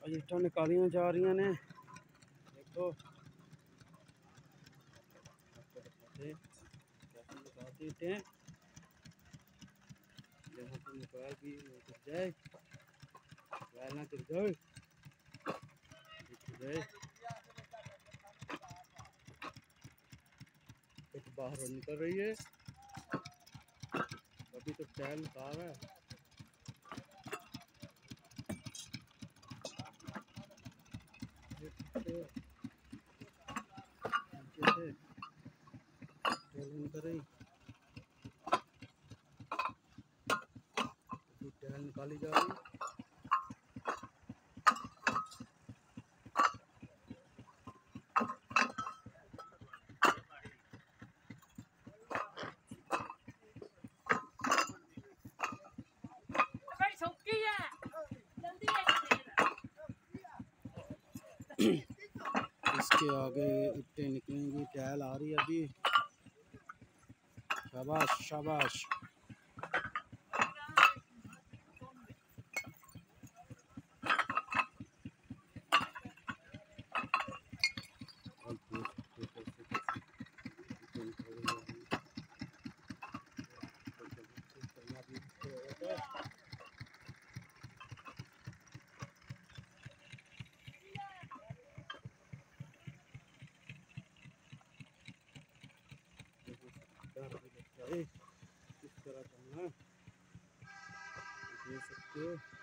ईंटा निकालियाँ जा रही ने। देखो कैसे निकालते ईंटें, जहाँ पर मोबाइल भी गिर जाए, मोबाइल ना गिर जाए, कुछ बाहर निकल रही है। अभी तो टाइम निकाल रहा है। नीचे से टाइल निकल रही, टाइल निकाली जा रही। इसके आगे ईंटें निकलेंगी, टाइल आ रही है अभी। शाबाश शाबाश। किस तरह करना देख सकते हो।